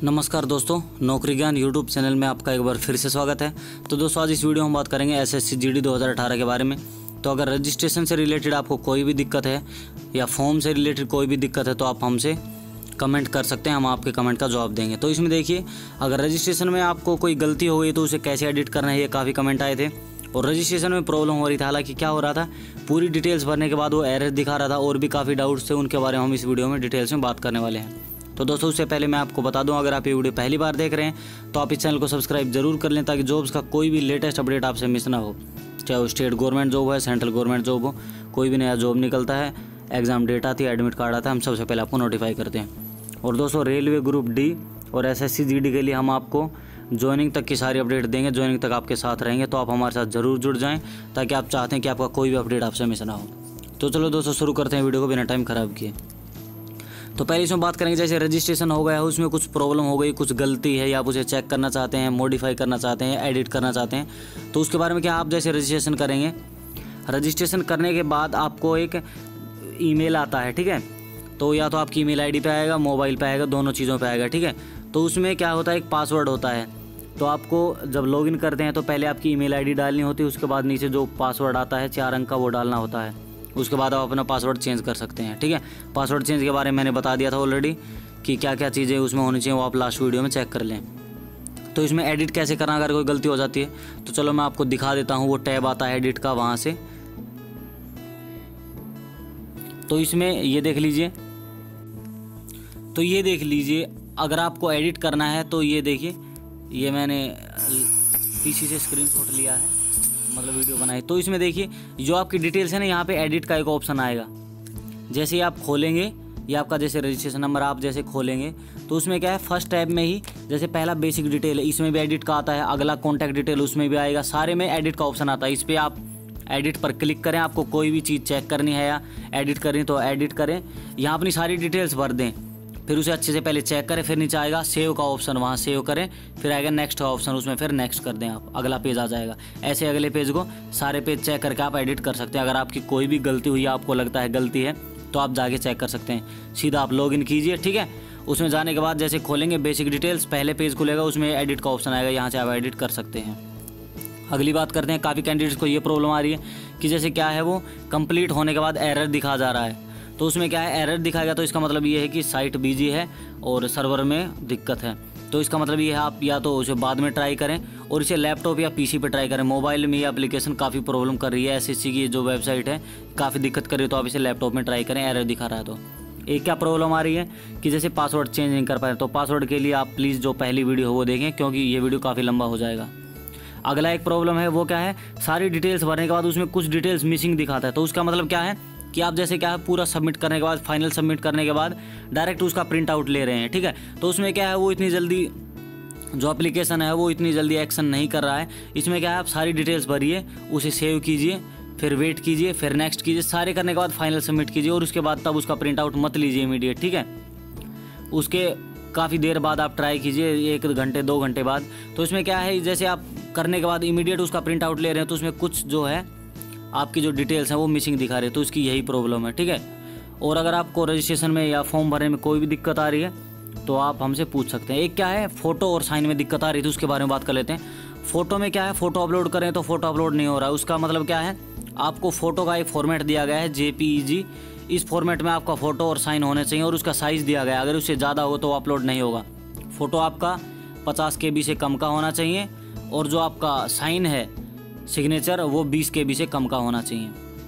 नमस्कार दोस्तों, नौकरी ज्ञान यूट्यूब चैनल में आपका एक बार फिर से स्वागत है। तो दोस्तों आज इस वीडियो में हम बात करेंगे एसएससी जीडी 2018 के बारे में। तो अगर रजिस्ट्रेशन से रिलेटेड आपको कोई भी दिक्कत है या फॉर्म से रिलेटेड कोई भी दिक्कत है तो आप हमसे कमेंट कर सकते हैं, हम आपके कमेंट का जवाब देंगे। तो इसमें देखिए, अगर रजिस्ट्रेशन में आपको कोई गलती हो गई तो उसे कैसे एडिट करना है, ये काफ़ी कमेंट आए थे। और रजिस्ट्रेशन में प्रॉब्लम हो रही थी, हालांकि क्या हो रहा था, पूरी डिटेल्स भरने के बाद वो एरर दिखा रहा था और भी काफ़ी डाउट्स थे, उनके बारे में हम इस वीडियो में डिटेल्स में बात करने वाले हैं। तो दोस्तों उससे पहले मैं आपको बता दूं, अगर आप ये वीडियो पहली बार देख रहे हैं तो आप इस चैनल को सब्सक्राइब जरूर कर लें ताकि जॉब्स का कोई भी लेटेस्ट अपडेट आपसे मिस ना हो। चाहे वो स्टेट गवर्नमेंट जॉब है, सेंट्रल गवर्नमेंट जॉब हो, कोई भी नया जॉब निकलता है, एग्जाम डेट आती है, एडमिट कार्ड आता है, हम सबसे पहले आपको नोटिफाई करते हैं। और दोस्तों रेलवे ग्रुप डी और एसएससी जीडी के लिए हम आपको ज्वाइनिंग तक की सारी अपडेट देंगे, ज्वाइनिंग तक आपके साथ रहेंगे। तो आप हमारे साथ ज़रूर जुड़ जाएँ ताकि आप चाहते हैं कि आपका कोई भी अपडेट आपसे मिस ना हो। तो चलो दोस्तों शुरू करते हैं वीडियो को बिना टाइम ख़राब किए। तो पहले इसमें बात करेंगे, जैसे रजिस्ट्रेशन हो गया है, उसमें कुछ प्रॉब्लम हो गई, कुछ गलती है या आप उसे चेक करना चाहते हैं, मॉडिफाई करना चाहते हैं, एडिट करना चाहते हैं, तो उसके बारे में क्या आप जैसे रजिस्ट्रेशन करेंगे, रजिस्ट्रेशन करने के बाद आपको एक ईमेल आता है, ठीक है। तो या तो आपकी ईमेल आईडी पे आएगा, मोबाइल पे आएगा, दोनों चीज़ों पे आएगा, ठीक है। तो उसमें क्या होता है, एक पासवर्ड होता है। तो आपको जब लॉगिन करते हैं तो पहले आपकी ईमेल आईडी डालनी होती है, उसके बाद नीचे जो पासवर्ड आता है 4 अंक का वो डालना होता है। उसके बाद आप अपना पासवर्ड चेंज कर सकते हैं, ठीक है। पासवर्ड चेंज के बारे में मैंने बता दिया था ऑलरेडी कि क्या क्या चीज़ें उसमें होनी चाहिए, वो आप लास्ट वीडियो में चेक कर लें। तो इसमें एडिट कैसे करना अगर कोई गलती हो जाती है, तो चलो मैं आपको दिखा देता हूँ। वो टैब आता है एडिट का, वहाँ से तो इसमें ये देख लीजिए, तो ये देख लीजिए, अगर आपको एडिट करना है तो ये देखिए, ये मैंने पीसी से स्क्रीनशॉट लिया है, मतलब वीडियो बनाई। तो इसमें देखिए जो आपकी डिटेल्स है ना, यहाँ पे एडिट का एक ऑप्शन आएगा। जैसे ही आप खोलेंगे, ये आपका जैसे रजिस्ट्रेशन नंबर आप जैसे खोलेंगे तो उसमें क्या है, फर्स्ट टैब में ही जैसे पहला बेसिक डिटेल है, इसमें भी एडिट का आता है, अगला कॉन्टैक्ट डिटेल उसमें भी आएगा, सारे में एडिट का ऑप्शन आता है। इस पर आप एडिट पर क्लिक करें, आपको कोई भी चीज़ चेक करनी है या एडिट करनी तो एडिट करें, यहाँ अपनी सारी डिटेल्स भर दें, फिर उसे अच्छे से पहले चेक करें, फिर नीचे आएगा सेव का ऑप्शन, वहाँ सेव करें, फिर आएगा नेक्स्ट का ऑप्शन, उसमें फिर नेक्स्ट कर दें आप, अगला पेज आ जाएगा। ऐसे अगले पेज को सारे पेज चेक करके आप एडिट कर सकते हैं। अगर आपकी कोई भी गलती हुई, आपको लगता है गलती है, तो आप जाके चेक कर सकते हैं। सीधा आप लॉगिन कीजिए, ठीक है। उसमें जाने के बाद जैसे खोलेंगे बेसिक डिटेल्स, पहले पेज खुलेगा, उसमें एडिट का ऑप्शन आएगा, यहाँ से आप एडिट कर सकते हैं। अगली बात करते हैं, काफ़ी कैंडिडेट्स को ये प्रॉब्लम आ रही है कि जैसे क्या है, वो कंप्लीट होने के बाद एरर दिखा जा रहा है। तो उसमें क्या है, एरर दिखाएगा तो इसका मतलब ये है कि साइट बिजी है और सर्वर में दिक्कत है। तो इसका मतलब ये है, आप या तो उसे बाद में ट्राई करें और इसे लैपटॉप या पीसी पे ट्राई करें। मोबाइल में ये एप्लीकेशन काफ़ी प्रॉब्लम कर रही है, एसएससी की जो वेबसाइट है काफ़ी दिक्कत कर रही है, तो आप इसे लैपटॉप में ट्राई करें, एरर दिखा रहा है तो। एक क्या प्रॉब्लम आ रही है कि जैसे पासवर्ड चेंज नहीं कर पाए, तो पासवर्ड के लिए आप प्लीज़ जो पहली वीडियो हो वो देखें, क्योंकि ये वीडियो काफ़ी लंबा हो जाएगा। अगला एक प्रॉब्लम है, वो क्या है, सारी डिटेल्स भरने के बाद उसमें कुछ डिटेल्स मिसिंग दिखाता है। तो उसका मतलब क्या है कि आप जैसे क्या है, पूरा सबमिट करने के बाद, फाइनल सबमिट करने के बाद डायरेक्ट उसका प्रिंट आउट ले रहे हैं, ठीक है। तो उसमें क्या है, वो इतनी जल्दी जो एप्लीकेशन है वो इतनी जल्दी एक्शन नहीं कर रहा है। इसमें क्या है, आप सारी डिटेल्स भरिए, उसे सेव कीजिए, फिर वेट कीजिए, फिर नेक्स्ट कीजिए, सारे करने के बाद फाइनल सबमिट कीजिए और उसके बाद तब उसका प्रिंट आउट मत लीजिए इमीडिएट, ठीक है। उसके काफ़ी देर बाद आप ट्राई कीजिए, 1 घंटे 2 घंटे बाद। तो इसमें क्या है, जैसे आप करने के बाद इमीडिएट उसका प्रिंट आउट ले रहे हैं तो उसमें कुछ जो है आपकी जो डिटेल्स हैं वो मिसिंग दिखा रहे हैं, तो इसकी यही प्रॉब्लम है, ठीक है। और अगर आपको रजिस्ट्रेशन में या फॉर्म भरने में कोई भी दिक्कत आ रही है तो आप हमसे पूछ सकते हैं। एक क्या है, फ़ोटो और साइन में दिक्कत आ रही थी, उसके बारे में बात कर लेते हैं। फ़ोटो में क्या है, फ़ोटो अपलोड करें तो फ़ोटो अपलोड नहीं हो रहा है। उसका मतलब क्या है, आपको फ़ोटो का एक फॉर्मेट दिया गया है JPEG, इस फॉर्मेट में आपका फ़ोटो और साइन होने चाहिए और उसका साइज़ दिया गया है, अगर उससे ज़्यादा हो तो अपलोड नहीं होगा। फ़ोटो आपका 50 KB से कम का होना चाहिए और जो आपका साइन है, सिग्नेचर, वो 20 KB से कम का होना चाहिए।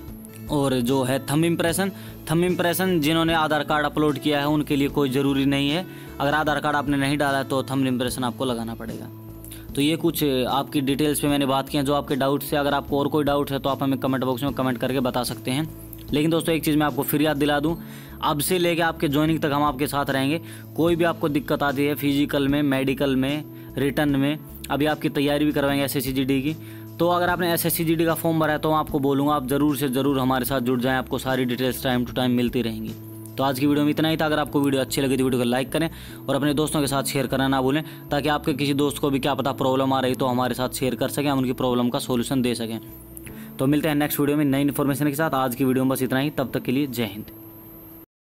और जो है थंब इम्प्रेशन जिन्होंने आधार कार्ड अपलोड किया है उनके लिए कोई ज़रूरी नहीं है। अगर आधार कार्ड आपने नहीं डाला है तो थंब इम्प्रेशन आपको लगाना पड़ेगा। तो ये कुछ आपकी डिटेल्स पे मैंने बात की है, जो आपके डाउट्स है। अगर आपको और कोई डाउट है तो आप हमें कमेंट बॉक्स में कमेंट करके बता सकते हैं। लेकिन दोस्तों एक चीज़ मैं आपको फिर याद दिला दूँ, अब से लेके आपके ज्वाइनिंग तक हम आपके साथ रहेंगे। कोई भी आपको दिक्कत आती है फिजिकल में, मेडिकल में, रिटर्न में, अभी आपकी तैयारी भी करवाएंगे एसएससी जीडी की, तो अगर आपने एसएससी जीडी का फॉर्म भरा है तो मैं आपको बोलूँगा आप ज़रूर से ज़रूर हमारे साथ जुड़ जाएं, आपको सारी डिटेल्स टाइम टू टाइम मिलती रहेंगी। तो आज की वीडियो में इतना ही था। अगर आपको वीडियो अच्छी लगी तो वीडियो को लाइक करें और अपने दोस्तों के साथ शेयर करना ना भूलें, ताकि आपके किसी दोस्त को भी क्या पता प्रॉब्लम आ रही तो हमारे साथ शेयर कर सकें, हम उनकी प्रॉब्लम का सोल्यूशन दे सकें। तो मिलते हैं नेक्स्ट वीडियो में नई इन्फॉर्मेशन के साथ। आज की वीडियो में बस इतना ही, तब तक के लिए जय हिंद।